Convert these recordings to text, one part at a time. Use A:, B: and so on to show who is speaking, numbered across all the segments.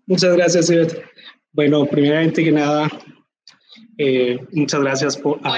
A: Muchas gracias, Ivette. Bueno, primeramente que nada, muchas gracias a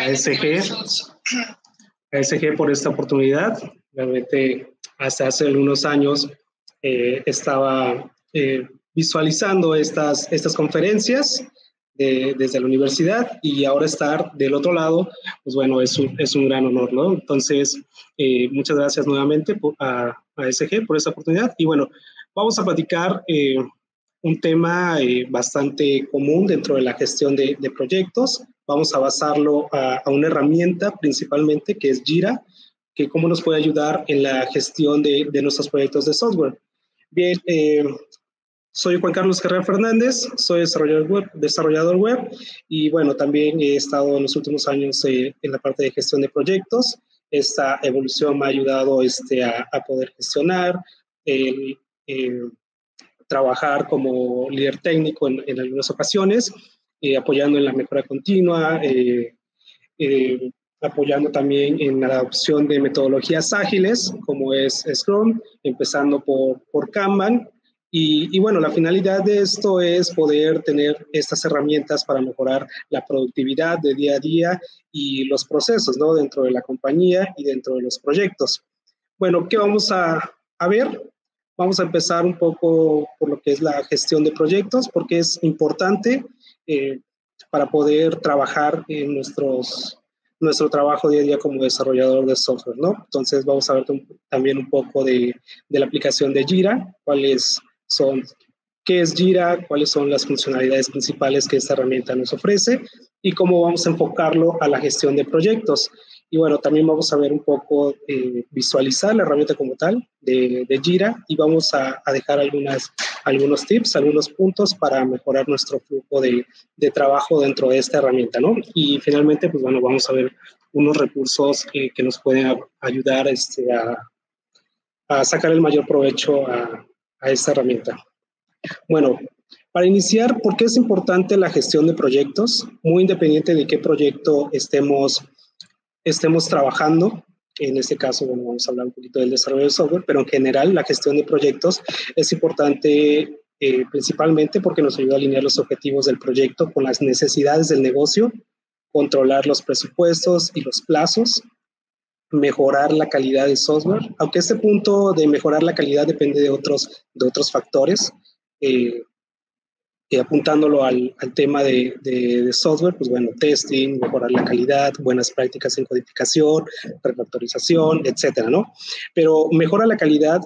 A: ASG por esta oportunidad. Realmente, hasta hace algunos años estaba visualizando estas conferencias desde la universidad, y ahora estar del otro lado, pues bueno, es un gran honor, ¿no? Entonces, muchas gracias nuevamente a ASG por esta oportunidad. Y bueno, vamos a platicar un tema bastante común dentro de la gestión de proyectos. Vamos a basarlo a una herramienta principalmente, que es Jira, que cómo nos puede ayudar en la gestión de nuestros proyectos de software. Bien, soy Juan Carlos Carrera Fernández, soy desarrollador web, y bueno, también he estado en los últimos años en la parte de gestión de proyectos. Esta evolución me ha ayudado a poder gestionar, trabajar como líder técnico en algunas ocasiones, apoyando en la mejora continua, apoyando también en la adopción de metodologías ágiles, como es Scrum, empezando por Kanban. Y bueno, la finalidad de esto es poder tener estas herramientas para mejorar la productividad de día a día y los procesos, ¿no?, dentro de la compañía y dentro de los proyectos. Bueno, ¿qué vamos a ver? Vamos a empezar un poco por lo que es la gestión de proyectos, porque es importante para poder trabajar en nuestro trabajo día a día como desarrollador de software, ¿no? Entonces vamos a ver también un poco de la aplicación de Jira, qué es Jira, cuáles son las funcionalidades principales que esta herramienta nos ofrece y cómo vamos a enfocarlo a la gestión de proyectos. Y bueno, también vamos a ver un poco, visualizar la herramienta como tal de Jira, y vamos a dejar algunos tips, algunos puntos para mejorar nuestro flujo de trabajo dentro de esta herramienta, ¿no? Y finalmente, pues bueno, vamos a ver unos recursos que nos pueden ayudar a sacar el mayor provecho a esta herramienta. Bueno, para iniciar, ¿por qué es importante la gestión de proyectos? Muy independiente de qué proyecto estemos trabajando. En este caso, bueno, vamos a hablar un poquito del desarrollo de software, pero en general la gestión de proyectos es importante principalmente porque nos ayuda a alinear los objetivos del proyecto con las necesidades del negocio, controlar los presupuestos y los plazos, mejorar la calidad del software, aunque este punto de mejorar la calidad depende de otros factores. Apuntándolo al tema de software, pues bueno, testing, mejorar la calidad, buenas prácticas en codificación, refactorización, etcétera, ¿no? Pero mejora la calidad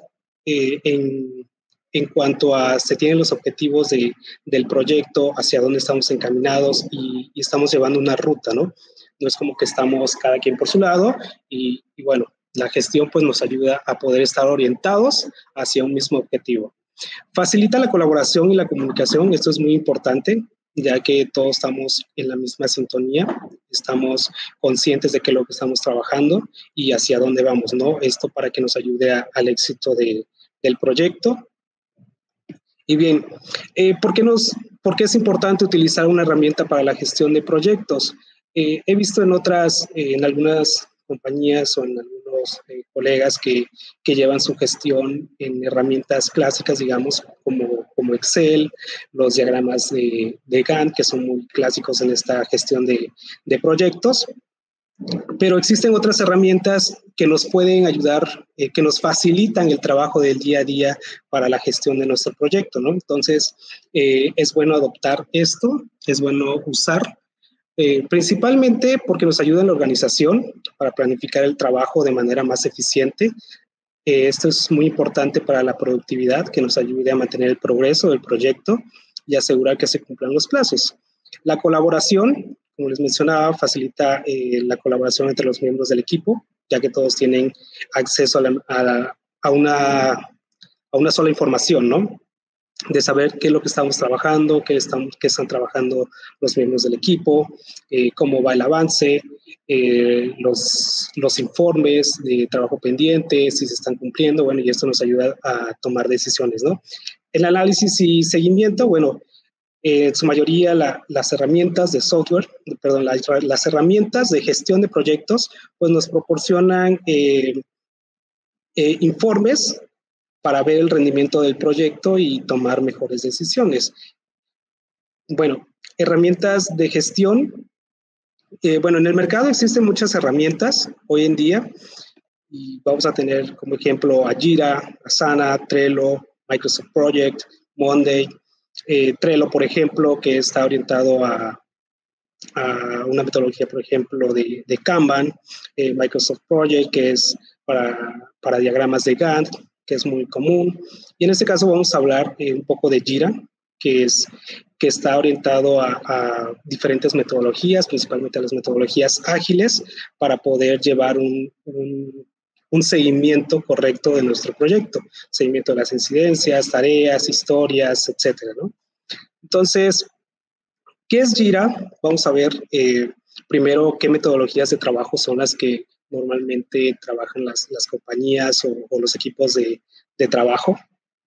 A: en cuanto a se tienen los objetivos del proyecto, hacia dónde estamos encaminados y estamos llevando una ruta, ¿no? No es como que estamos cada quien por su lado y bueno, la gestión pues nos ayuda a poder estar orientados hacia un mismo objetivo. Facilita la colaboración y la comunicación, esto es muy importante, ya que todos estamos en la misma sintonía, estamos conscientes de qué es lo que estamos trabajando y hacia dónde vamos, ¿no? Esto para que nos ayude al éxito del proyecto. Y bien, ¿por qué es importante utilizar una herramienta para la gestión de proyectos? He visto en algunas compañías o en algunos colegas que llevan su gestión en herramientas clásicas, digamos, como Excel, los diagramas de Gantt, que son muy clásicos en esta gestión de proyectos. Pero existen otras herramientas que nos pueden ayudar, que nos facilitan el trabajo del día a día para la gestión de nuestro proyecto, ¿no? Entonces, es bueno adoptar esto, es bueno usar, principalmente porque nos ayuda en la organización para planificar el trabajo de manera más eficiente. Esto es muy importante para la productividad, que nos ayude a mantener el progreso del proyecto y asegurar que se cumplan los plazos. La colaboración, como les mencionaba, facilita la colaboración entre los miembros del equipo, ya que todos tienen acceso a una sola información, ¿no? De saber qué es lo que estamos trabajando, qué están trabajando los miembros del equipo, cómo va el avance, los informes de trabajo pendiente, si se están cumpliendo, bueno, y esto nos ayuda a tomar decisiones, ¿no? El análisis y seguimiento, bueno, en su mayoría las herramientas de software, perdón, las herramientas de gestión de proyectos, pues nos proporcionan informes para ver el rendimiento del proyecto y tomar mejores decisiones. Bueno, herramientas de gestión. Bueno, en el mercado existen muchas herramientas hoy en día y vamos a tener como ejemplo a Jira, Asana, Trello, Microsoft Project, Monday. Trello, por ejemplo, que está orientado a una metodología, por ejemplo, de Kanban, Microsoft Project, que es para diagramas de Gantt, que es muy común. Y en este caso vamos a hablar un poco de Jira, que está orientado a diferentes metodologías, principalmente a las metodologías ágiles, para poder llevar un seguimiento correcto de nuestro proyecto, seguimiento de las incidencias, tareas, historias, etcétera, ¿no? Entonces, ¿qué es Jira? Vamos a ver primero qué metodologías de trabajo son las que normalmente trabajan las compañías o los equipos de trabajo.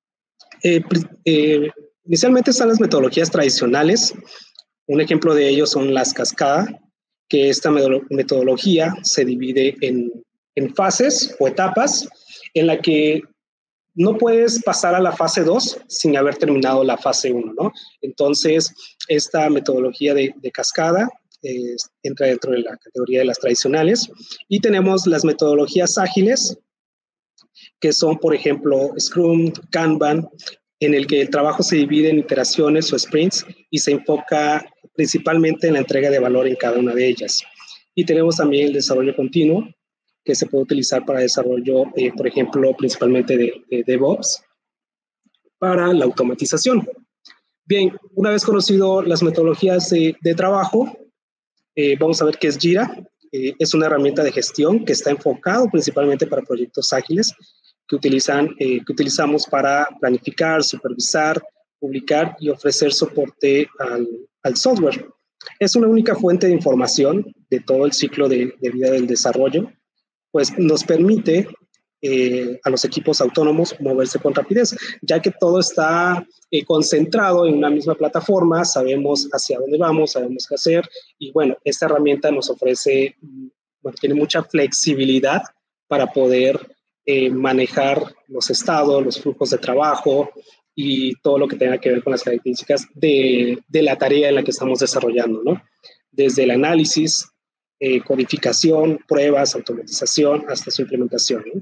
A: Inicialmente están las metodologías tradicionales. Un ejemplo de ello son las cascadas, que esta metodología se divide en fases o etapas en la que no puedes pasar a la fase 2 sin haber terminado la fase 1, ¿no? Entonces, esta metodología de cascada entra dentro de la categoría de las tradicionales. Y tenemos las metodologías ágiles, que son, por ejemplo, Scrum, Kanban, en el que el trabajo se divide en iteraciones o sprints y se enfoca principalmente en la entrega de valor en cada una de ellas. Y tenemos también el desarrollo continuo, que se puede utilizar para desarrollo, por ejemplo, principalmente de DevOps, para la automatización. Bien, una vez conocido las metodologías de trabajo, vamos a ver qué es Jira. Es una herramienta de gestión que está enfocado principalmente para proyectos ágiles que utilizamos para planificar, supervisar, publicar y ofrecer soporte al software. Es una única fuente de información de todo el ciclo de vida del desarrollo, pues nos permite a los equipos autónomos moverse con rapidez, ya que todo está concentrado en una misma plataforma, sabemos hacia dónde vamos, sabemos qué hacer, y bueno, esta herramienta nos ofrece, bueno, tiene mucha flexibilidad para poder manejar los estados, los flujos de trabajo y todo lo que tenga que ver con las características de la tarea en la que estamos desarrollando, ¿no? Desde el análisis, codificación, pruebas, automatización, hasta su implementación, ¿no?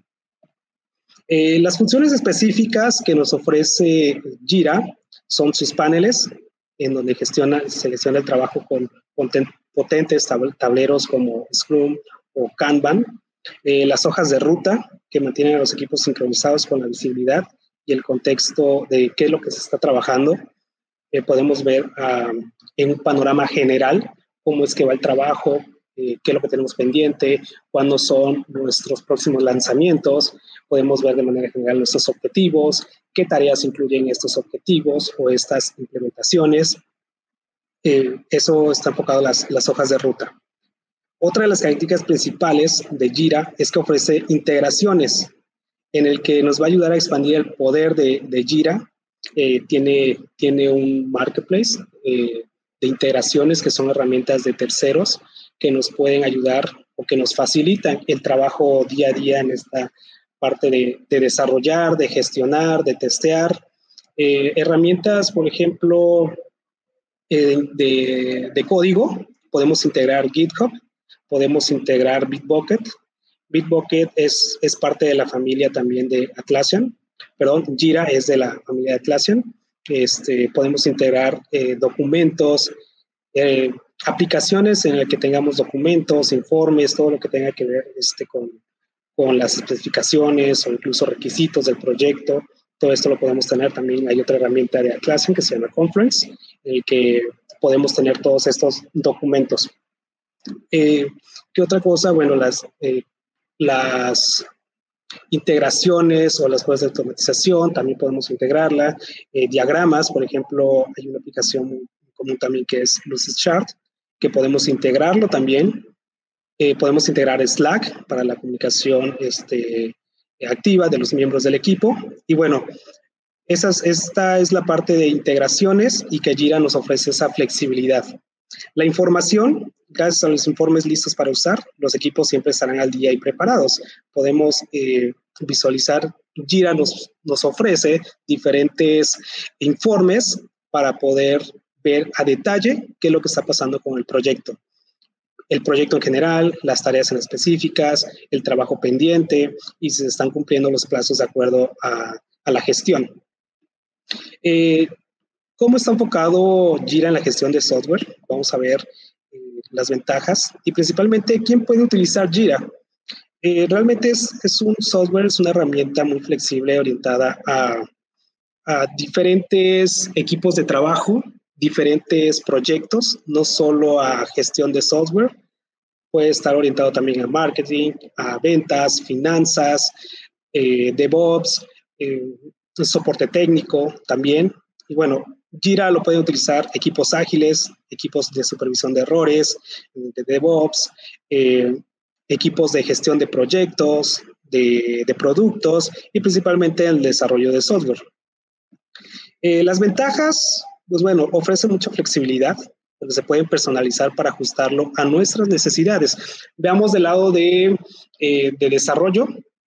A: Las funciones específicas que nos ofrece Jira son sus paneles, en donde selecciona el trabajo con potentes tableros como Scrum o Kanban, las hojas de ruta que mantienen a los equipos sincronizados con la visibilidad y el contexto de qué es lo que se está trabajando. Podemos ver en un panorama general cómo es que va el trabajo, qué es lo que tenemos pendiente, cuándo son nuestros próximos lanzamientos. Podemos ver de manera general nuestros objetivos, qué tareas incluyen estos objetivos o estas implementaciones. Eso está enfocado a las hojas de ruta. Otra de las características principales de Jira es que ofrece integraciones, en el que nos va a ayudar a expandir el poder de Jira. Tiene un marketplace de integraciones que son herramientas de terceros que nos pueden ayudar o que nos facilitan el trabajo día a día en esta parte de desarrollar, de gestionar, de testear. Herramientas, por ejemplo, de código, podemos integrar GitHub, podemos integrar Bitbucket. Bitbucket es parte de la familia también de Atlassian. Perdón, Jira es de la familia de Atlassian. Podemos integrar documentos, aplicaciones en las que tengamos documentos, informes, todo lo que tenga que ver con las especificaciones o incluso requisitos del proyecto. Todo esto lo podemos tener también. Hay otra herramienta de Atlassian que se llama Conference, en el que podemos tener todos estos documentos. ¿Qué otra cosa? Bueno, las integraciones o las pruebas de automatización también podemos integrarla. Diagramas, por ejemplo, hay una aplicación muy común también que es Lucidchart, que podemos integrarlo también. Podemos integrar Slack para la comunicación activa de los miembros del equipo. Y bueno, esta es la parte de integraciones y que Jira nos ofrece esa flexibilidad. La información, gracias a los informes listos para usar, los equipos siempre estarán al día y preparados. Podemos visualizar Jira nos ofrece diferentes informes para poder ver a detalle qué es lo que está pasando con el proyecto en general, las tareas en específicas, el trabajo pendiente y si se están cumpliendo los plazos de acuerdo a la gestión. ¿Cómo está enfocado Jira en la gestión de software? Vamos a ver las ventajas y principalmente quién puede utilizar Jira. Realmente es un software, es una herramienta muy flexible orientada a diferentes equipos de trabajo, diferentes proyectos, no solo a gestión de software, puede estar orientado también a marketing, a ventas, finanzas, DevOps, soporte técnico también. Y bueno, Jira lo pueden utilizar equipos ágiles, equipos de supervisión de errores, de DevOps, equipos de gestión de proyectos, de productos y principalmente el desarrollo de software. Las ventajas, pues bueno, ofrece mucha flexibilidad, porque se pueden personalizar para ajustarlo a nuestras necesidades. Veamos del lado de desarrollo.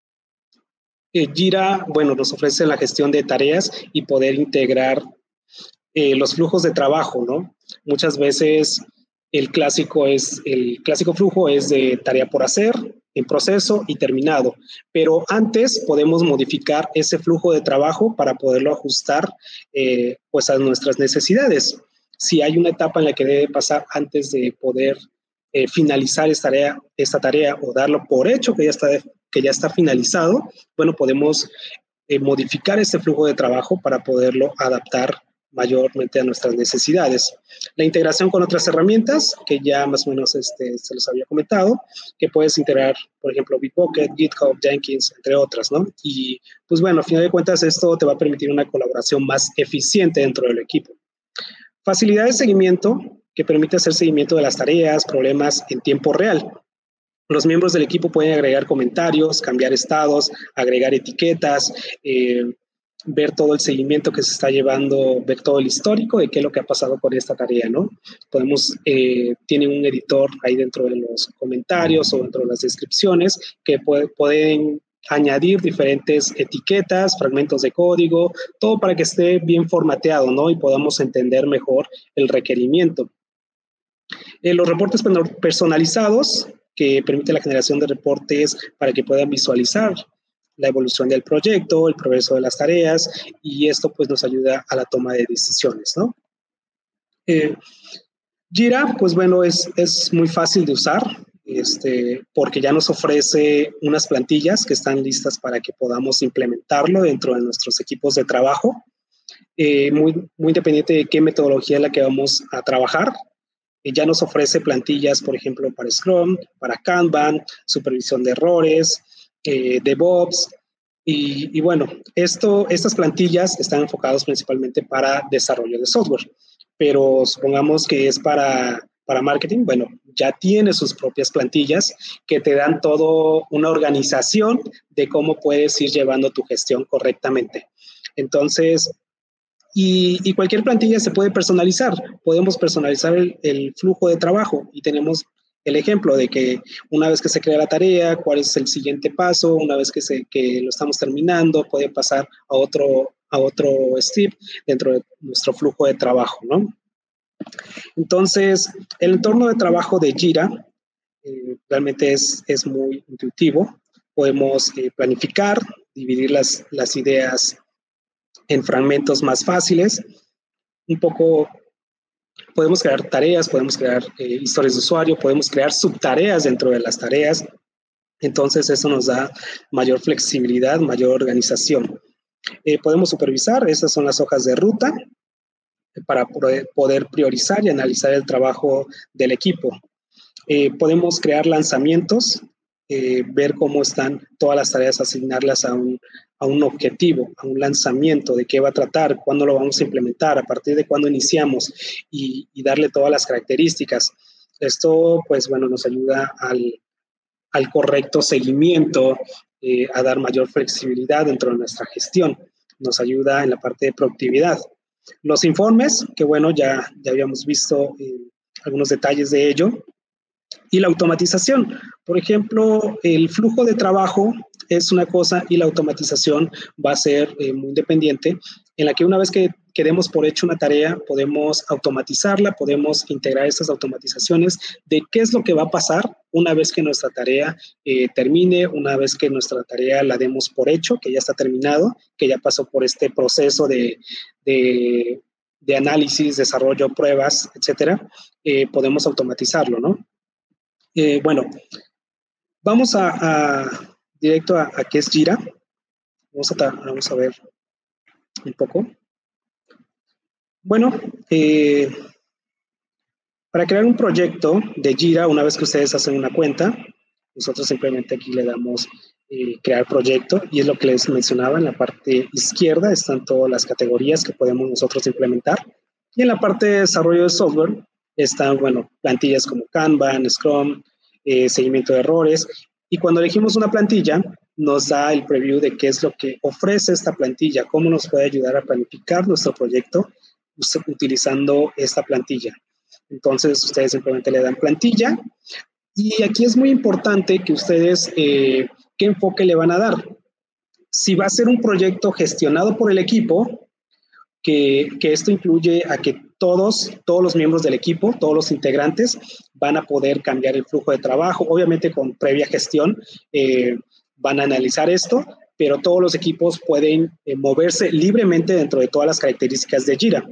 A: Jira, bueno, nos ofrece la gestión de tareas y poder integrar los flujos de trabajo, ¿no? Muchas veces el clásico flujo es de tarea por hacer, en proceso y terminado, pero antes podemos modificar ese flujo de trabajo para poderlo ajustar pues a nuestras necesidades. Si hay una etapa en la que debe pasar antes de poder finalizar esta tarea o darlo por hecho que ya está finalizado, bueno, podemos modificar este flujo de trabajo para poderlo adaptar mayormente a nuestras necesidades. La integración con otras herramientas, que ya más o menos se los había comentado, que puedes integrar, por ejemplo, Bitbucket, GitHub, Jenkins, entre otras, ¿no? Y pues bueno, a final de cuentas esto te va a permitir una colaboración más eficiente dentro del equipo. Facilidad de seguimiento, que permite hacer seguimiento de las tareas, problemas en tiempo real. Los miembros del equipo pueden agregar comentarios, cambiar estados, agregar etiquetas, ver todo el seguimiento que se está llevando, ver todo el histórico de qué es lo que ha pasado con esta tarea, ¿no? Tienen un editor ahí dentro de los comentarios o dentro de las descripciones que pueden añadir diferentes etiquetas, fragmentos de código, todo para que esté bien formateado, ¿no? Y podamos entender mejor el requerimiento. Los reportes personalizados, que permite la generación de reportes para que puedan visualizar la evolución del proyecto, el progreso de las tareas, y esto pues nos ayuda a la toma de decisiones, ¿no? Jira, pues bueno, es muy fácil de usar, porque ya nos ofrece unas plantillas que están listas para que podamos implementarlo dentro de nuestros equipos de trabajo, muy independiente de qué metodología es la que vamos a trabajar. Ya nos ofrece plantillas, por ejemplo, para Scrum, para Kanban, supervisión de errores, DevOps. Y bueno, estas plantillas están enfocadas principalmente para desarrollo de software, pero supongamos que es para marketing, bueno, ya tiene sus propias plantillas que te dan todo una organización de cómo puedes ir llevando tu gestión correctamente. Entonces, y cualquier plantilla se puede personalizar. Podemos personalizar el flujo de trabajo y tenemos el ejemplo de que una vez que se crea la tarea, cuál es el siguiente paso, una vez que lo estamos terminando, puede pasar a otro step dentro de nuestro flujo de trabajo, ¿no? Entonces, el entorno de trabajo de Jira realmente es muy intuitivo. Podemos planificar, dividir las ideas en fragmentos más fáciles. Un poco podemos crear tareas, podemos crear historias de usuario, podemos crear subtareas dentro de las tareas. Entonces eso nos da mayor flexibilidad, mayor organización. Podemos supervisar, esas son las hojas de ruta para poder priorizar y analizar el trabajo del equipo. Podemos crear lanzamientos, ver cómo están todas las tareas, asignarlas a un objetivo, a un lanzamiento, de qué va a tratar, cuándo lo vamos a implementar, a partir de cuándo iniciamos y darle todas las características. Esto, pues bueno, nos ayuda al correcto seguimiento, a dar mayor flexibilidad dentro de nuestra gestión. Nos ayuda en la parte de productividad. Los informes, que bueno, ya habíamos visto algunos detalles de ello. Y la automatización, por ejemplo, el flujo de trabajo es una cosa y la automatización va a ser muy independiente, en la que una vez que demos por hecho una tarea, podemos automatizarla, podemos integrar esas automatizaciones de qué es lo que va a pasar una vez que nuestra tarea termine, una vez que nuestra tarea la demos por hecho, que ya está terminado, que ya pasó por este proceso de análisis, desarrollo, pruebas, etcétera, podemos automatizarlo, ¿no? Bueno, vamos directo a qué es Jira. Vamos a ver un poco. Bueno, para crear un proyecto de Jira, una vez que ustedes hacen una cuenta, nosotros simplemente aquí le damos crear proyecto, y es lo que les mencionaba. En la parte izquierda están todas las categorías que podemos nosotros implementar, y en la parte de desarrollo de software están, bueno, plantillas como Kanban, Scrum, seguimiento de errores, y cuando elegimos una plantilla nos da el preview de qué es lo que ofrece esta plantilla, cómo nos puede ayudar a planificar nuestro proyecto utilizando esta plantilla. Entonces ustedes simplemente le dan plantilla, y aquí es muy importante que ustedes qué enfoque le van a dar. Si va a ser un proyecto gestionado por el equipo, que esto incluye a que todos los miembros del equipo, todos los integrantes, van a poder cambiar el flujo de trabajo, obviamente con previa gestión, van a analizar esto, pero todos los equipos pueden moverse libremente dentro de todas las características de Jira.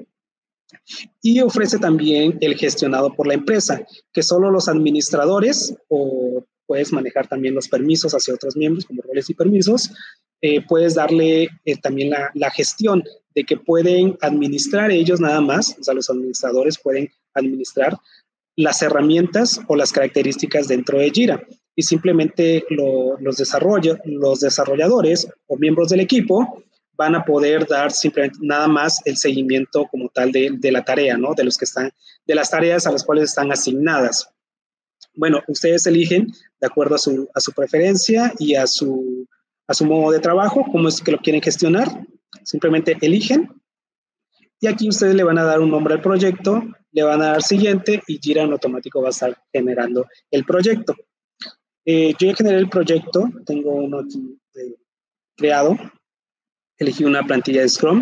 A: Y ofrece también el gestionado por la empresa, que solo los administradores, o puedes manejar también los permisos hacia otros miembros como roles y permisos, puedes darle también la gestión de que pueden administrar ellos nada más, o sea, los administradores pueden administrar las herramientas o las características dentro de Jira, y simplemente los desarrolladores o miembros del equipo van a poder dar simplemente nada más el seguimiento como tal de la tarea, ¿no? De las tareas a las cuales están asignadas. Bueno, ustedes eligen de acuerdo a su preferencia y a su modo de trabajo, cómo es que lo quieren gestionar. Simplemente eligen, y aquí ustedes le van a dar un nombre al proyecto, le van a dar siguiente, y Jira en automático va a estar generando el proyecto. Yo ya generé el proyecto, tengo uno aquí creado. Elegí una plantilla de Scrum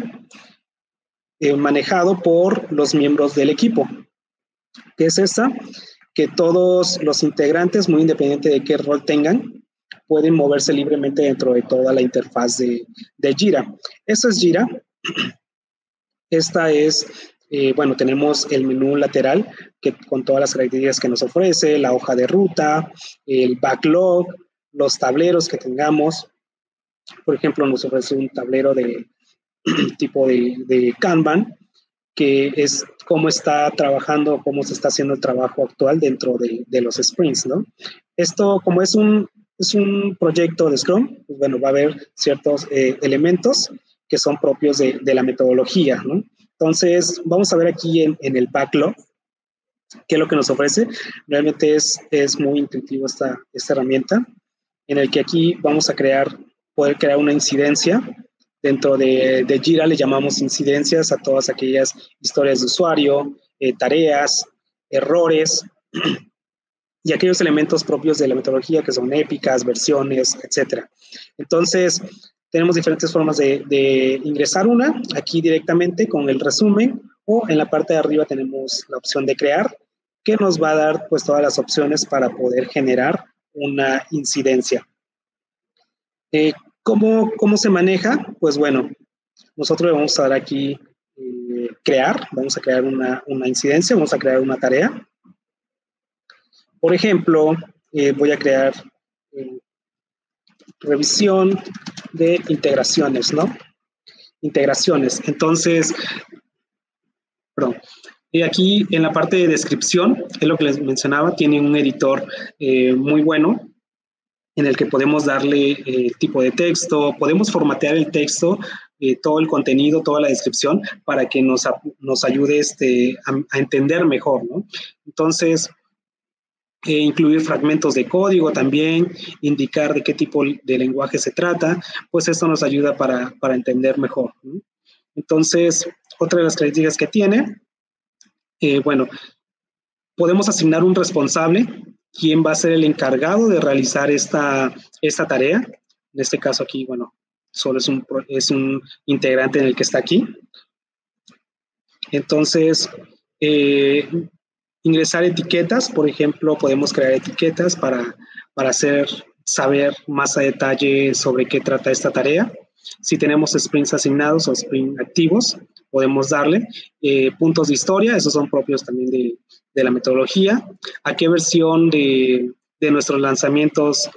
A: manejado por los miembros del equipo, que es esta, que todos los integrantes, muy independiente de qué rol tengan, pueden moverse libremente dentro de toda la interfaz de Jira. Esto es Jira. Esta es, bueno, tenemos el menú lateral con todas las características que nos ofrece, la hoja de ruta, el backlog, los tableros que tengamos. Por ejemplo, nos ofrece un tablero de tipo de Kanban, que es cómo está trabajando, cómo se está haciendo el trabajo actual dentro de los sprints, ¿no? Esto, como es un proyecto de Scrum, pues bueno, va a haber ciertos elementos que son propios de la metodología, ¿no? Entonces, vamos a ver aquí en el backlog qué es lo que nos ofrece. Realmente es muy intuitivo esta herramienta, en el que aquí vamos a poder crear una incidencia. Dentro de Jira le llamamos incidencias a todas aquellas historias de usuario, tareas, errores y aquellos elementos propios de la metodología que son épicas, versiones, etc. Entonces, tenemos diferentes formas de ingresar una, aquí directamente con el resumen, o en la parte de arriba tenemos la opción de crear, que nos va a dar pues todas las opciones para poder generar una incidencia. ¿Cómo se maneja? Pues bueno, nosotros vamos a dar aquí crear, vamos a crear una incidencia, vamos a crear una tarea. Por ejemplo, voy a crear revisión de integraciones, ¿no? Integraciones. Entonces, perdón. Y aquí en la parte de descripción, es lo que les mencionaba, tiene un editor muy bueno, en el que podemos darle tipo de texto, podemos formatear el texto, todo el contenido, toda la descripción, para que nos ayude a entender mejor, ¿no? Entonces, incluir fragmentos de código también, indicar de qué tipo de lenguaje se trata, pues esto nos ayuda para entender mejor, ¿no? Entonces, otra de las características que tiene, bueno, podemos asignar un responsable quién va a ser el encargado de realizar esta tarea. En este caso aquí, bueno, solo es un integrante en el que está aquí. Entonces, ingresar etiquetas, por ejemplo, podemos crear etiquetas para saber más a detalle sobre qué trata esta tarea. Si tenemos sprints asignados o sprints activos, podemos darle puntos de historia, esos son propios también de la metodología. A qué versión de nuestros lanzamientos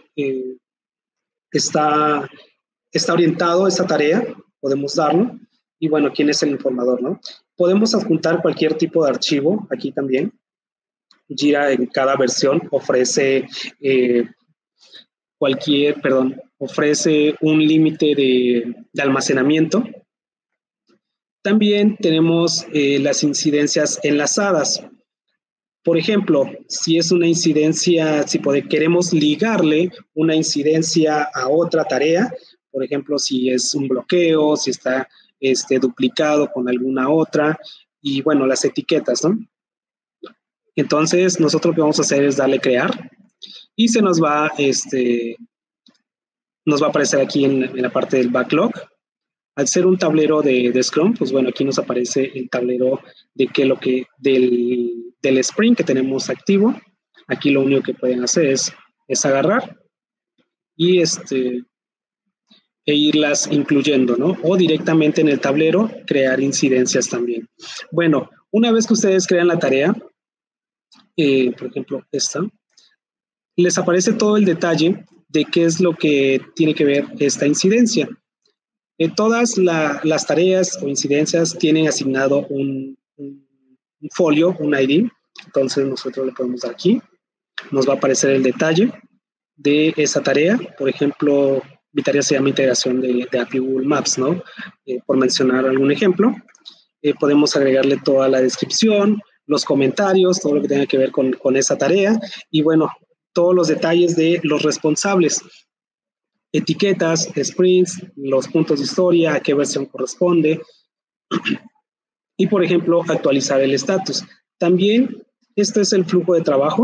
A: está orientado esta tarea, podemos darlo. Y bueno, ¿quién es el informador, no? Podemos adjuntar cualquier tipo de archivo aquí también. Jira en cada versión ofrece ofrece un límite de almacenamiento. También tenemos las incidencias enlazadas. Por ejemplo, si es una incidencia, si queremos ligarle una incidencia a otra tarea, por ejemplo, si es un bloqueo, si está duplicado con alguna otra, y bueno, las etiquetas, ¿no? Entonces, nosotros lo que vamos a hacer es darle crear y se nos va a aparecer aquí en la parte del backlog. Al ser un tablero de Scrum, pues bueno, aquí nos aparece el tablero de del sprint que tenemos activo. Aquí lo único que pueden hacer es agarrar y e irlas incluyendo, ¿no? O directamente en el tablero crear incidencias también. Bueno, una vez que ustedes crean la tarea, por ejemplo, esta, les aparece todo el detalle de qué es lo que tiene que ver esta incidencia. Todas las tareas o incidencias tienen asignado un folio, un ID. Entonces nosotros le podemos dar aquí. Nos va a aparecer el detalle de esa tarea. Por ejemplo, mi tarea se llama integración de API Google Maps, ¿no? Por mencionar algún ejemplo. Podemos agregarle toda la descripción, los comentarios, todo lo que tenga que ver con esa tarea. Y bueno, todos los detalles de los responsables. Etiquetas, sprints, los puntos de historia, a qué versión corresponde. Y, por ejemplo, actualizar el estatus. También, este es el flujo de trabajo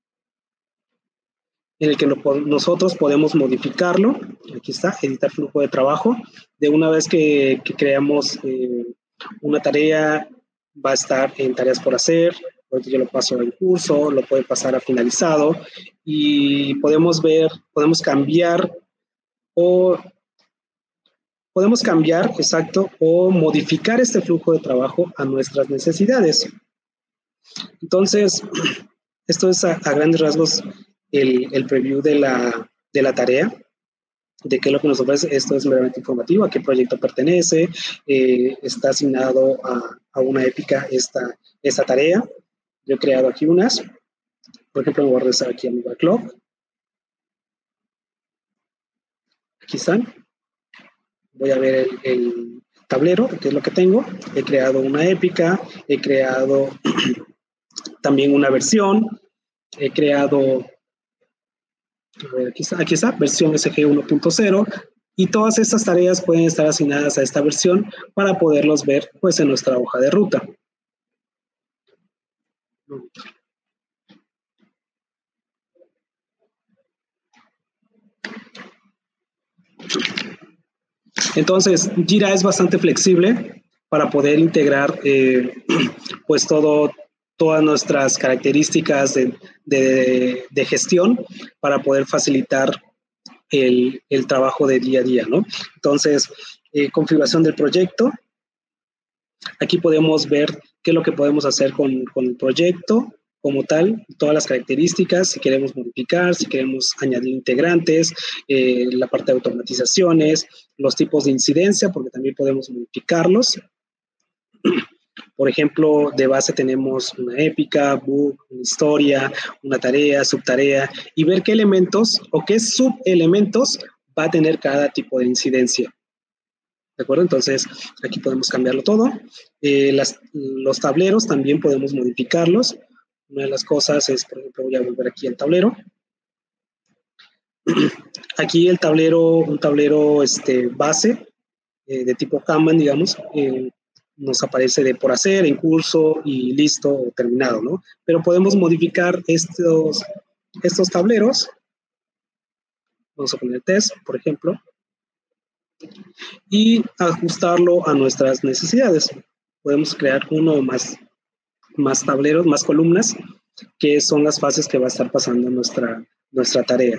A: en el que nosotros podemos modificarlo. Aquí está, editar flujo de trabajo. De una vez que creamos una tarea, va a estar en tareas por hacer. Ahorita yo lo paso en curso, lo puede pasar a finalizado. Y podemos cambiar o modificar este flujo de trabajo a nuestras necesidades. Entonces, esto es a grandes rasgos el preview de la tarea, de qué es lo que nos ofrece. Esto es meramente informativo, a qué proyecto pertenece, está asignado a una épica esta tarea. Yo he creado aquí unas, por ejemplo, me voy a regresar aquí a mi backlog. Aquí están. Voy a ver el tablero, que es lo que tengo. He creado una épica, he creado también una versión, he creado, a ver, aquí está, versión SG 1.0, y todas estas tareas pueden estar asignadas a esta versión para poderlos ver pues en nuestra hoja de ruta. Entonces, Jira es bastante flexible para poder integrar pues todas nuestras características de gestión para poder facilitar el trabajo de día a día, ¿no? Entonces, configuración del proyecto. Aquí podemos ver qué es lo que podemos hacer con el proyecto como tal, todas las características, si queremos modificar, si queremos añadir integrantes, la parte de automatizaciones, los tipos de incidencia, porque también podemos modificarlos. Por ejemplo, de base tenemos una épica, bug, una historia, una tarea, subtarea, y ver qué elementos o qué subelementos va a tener cada tipo de incidencia. ¿De acuerdo? Entonces, aquí podemos cambiarlo todo. Los tableros también podemos modificarlos. Una de las cosas es, por ejemplo, voy a volver aquí al tablero. Aquí el tablero, un tablero base de tipo Kanban, digamos, nos aparece de por hacer, en curso y listo o terminado, ¿no? Pero podemos modificar estos tableros, vamos a poner test, por ejemplo, y ajustarlo a nuestras necesidades. Podemos crear uno o más tableros, más columnas, que son las fases que va a estar pasando nuestra tarea.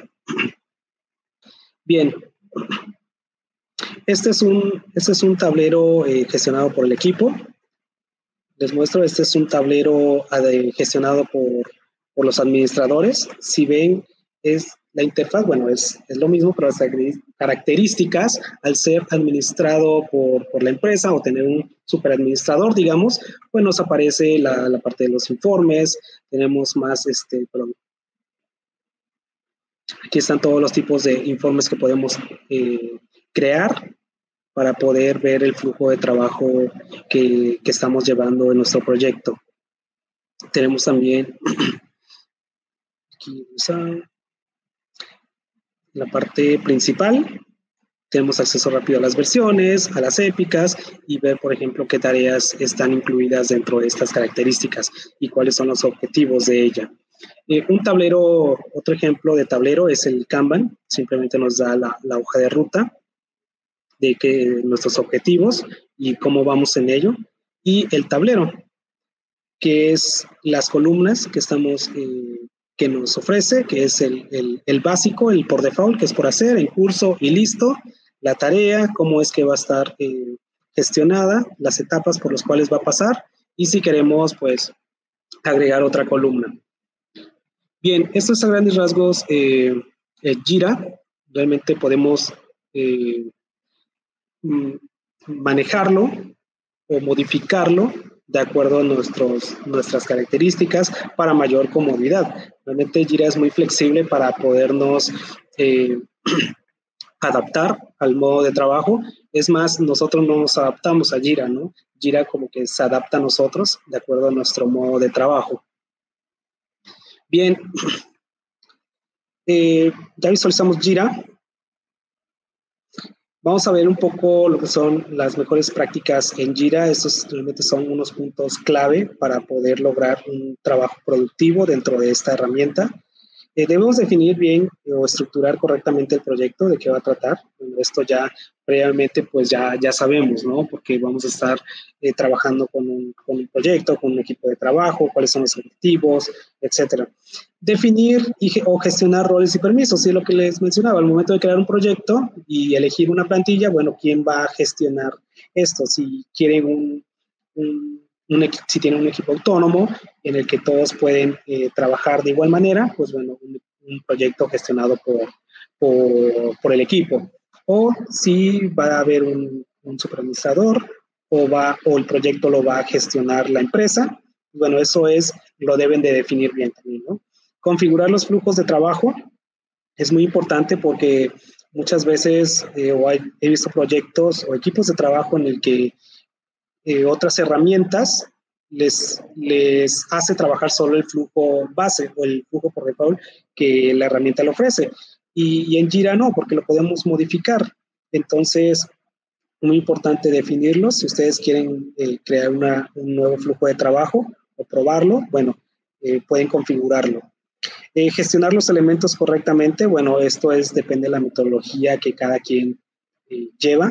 A: Bien, este es un tablero gestionado por el equipo. Les muestro, este es un tablero gestionado por los administradores. Si ven, es la interfaz, bueno, es lo mismo, pero las características, al ser administrado por la empresa o tener un superadministrador, digamos, pues nos aparece la parte de los informes, tenemos más, perdón, aquí están todos los tipos de informes que podemos crear para poder ver el flujo de trabajo que estamos llevando en nuestro proyecto. Tenemos también aquí la parte principal. Tenemos acceso rápido a las versiones, a las épicas y ver, por ejemplo, qué tareas están incluidas dentro de estas características y cuáles son los objetivos de ella. Un tablero, otro ejemplo de tablero es el Kanban. Simplemente nos da la hoja de ruta de nuestros objetivos y cómo vamos en ello. Y el tablero, que es las columnas que nos ofrece, que es el básico, el por default, que es por hacer, en curso y listo, la tarea, cómo es que va a estar gestionada, las etapas por las cuales va a pasar y si queremos, pues, agregar otra columna. Bien, esto es a grandes rasgos Jira. Realmente podemos manejarlo o modificarlo de acuerdo a nuestras características para mayor comodidad. Realmente Jira es muy flexible para podernos adaptar al modo de trabajo. Es más, nosotros no nos adaptamos a Jira, ¿no? Jira como que se adapta a nosotros de acuerdo a nuestro modo de trabajo. Bien, ya visualizamos Jira. Vamos a ver un poco lo que son las mejores prácticas en Jira. Estos realmente son unos puntos clave para poder lograr un trabajo productivo dentro de esta herramienta. Debemos definir bien o estructurar correctamente el proyecto, de qué va a tratar. Esto ya previamente pues ya sabemos, ¿no? Porque vamos a estar trabajando con un proyecto, con un equipo de trabajo, cuáles son los objetivos, etcétera. Definir o gestionar roles y permisos, sí, es lo que les mencionaba, al momento de crear un proyecto y elegir una plantilla, bueno, ¿quién va a gestionar esto? Si quieren si tienen un equipo autónomo en el que todos pueden trabajar de igual manera, pues bueno, un proyecto gestionado por el equipo. O si va a haber un superadministrador o el proyecto lo va a gestionar la empresa, bueno, lo deben de definir bien también, ¿no? Configurar los flujos de trabajo es muy importante porque muchas veces he visto proyectos o equipos de trabajo en el que otras herramientas les hace trabajar solo el flujo base o el flujo por default que la herramienta le ofrece. Y en Jira no, porque lo podemos modificar. Entonces, muy importante definirlo. Si ustedes quieren crear un nuevo flujo de trabajo o probarlo, bueno, pueden configurarlo. Gestionar los elementos correctamente, bueno, esto depende de la metodología que cada quien lleva.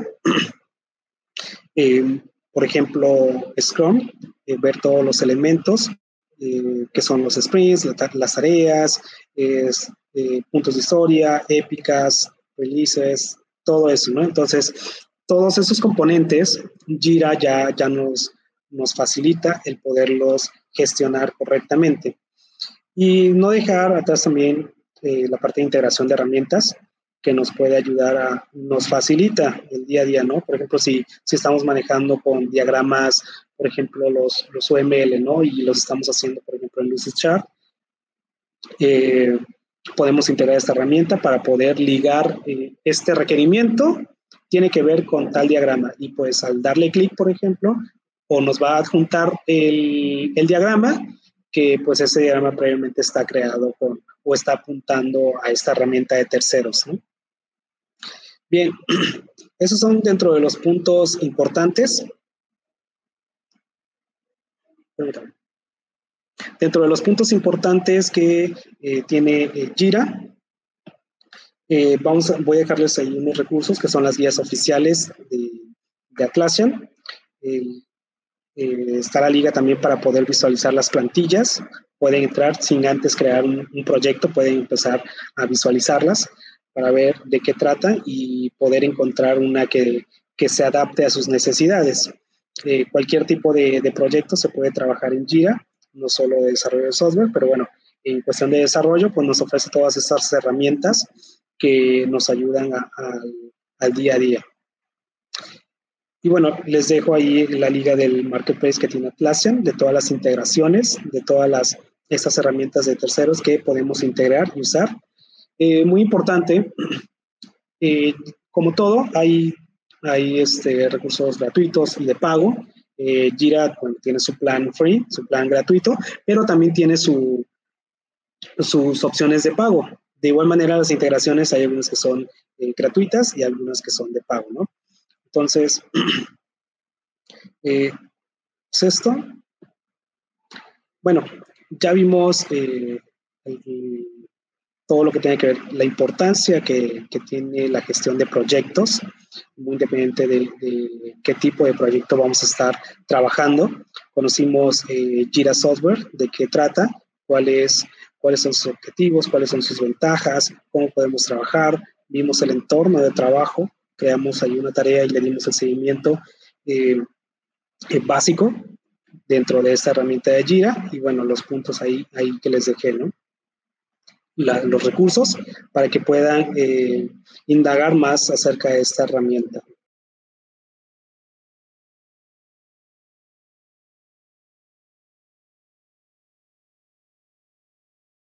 A: Por ejemplo, Scrum, ver todos los elementos que son los sprints, las tareas, puntos de historia, épicas, releases, todo eso, ¿no? Entonces, todos esos componentes, Jira ya nos facilita el poderlos gestionar correctamente. Y no dejar atrás también la parte de integración de herramientas que nos puede ayudar nos facilita el día a día, ¿no? Por ejemplo, si estamos manejando con diagramas, por ejemplo, los UML, ¿no? Y los estamos haciendo, por ejemplo, en Lucidchart, podemos integrar esta herramienta para poder ligar este requerimiento, tiene que ver con tal diagrama. Y pues al darle clic, por ejemplo, o nos va a adjuntar el diagrama, que pues ese diagrama previamente está creado o está apuntando a esta herramienta de terceros, ¿no? Bien, esos son dentro de los puntos importantes. Dentro de los puntos importantes que tiene Jira, voy a dejarles ahí unos recursos que son las guías oficiales de Atlassian. Está la liga también para poder visualizar las plantillas. Pueden entrar sin antes crear un proyecto, pueden empezar a visualizarlas para ver de qué trata y poder encontrar una que se adapte a sus necesidades. Cualquier tipo de proyecto se puede trabajar en Jira, no solo de desarrollo de software, pero bueno, en cuestión de desarrollo, pues nos ofrece todas estas herramientas que nos ayudan al día a día. Y bueno, les dejo ahí la liga del marketplace que tiene Atlassian, de todas las integraciones, de todas estas herramientas de terceros que podemos integrar y usar. Muy importante, como todo, hay recursos gratuitos y de pago. Jira tiene su plan free, su plan gratuito, pero también tiene sus opciones de pago. De igual manera, las integraciones hay algunas que son gratuitas y algunas que son de pago, ¿no? Entonces, ¿es esto? Bueno, ya vimos todo lo que tiene que ver, la importancia que tiene la gestión de proyectos, muy independiente de qué tipo de proyecto vamos a estar trabajando. Conocimos Jira Software, de qué trata, cuáles son sus objetivos, cuáles son sus ventajas, cómo podemos trabajar, vimos el entorno de trabajo, creamos ahí una tarea y le dimos el seguimiento básico dentro de esta herramienta de Jira y bueno, los puntos ahí que les dejé, ¿no? Los recursos para que puedan indagar más acerca de esta herramienta.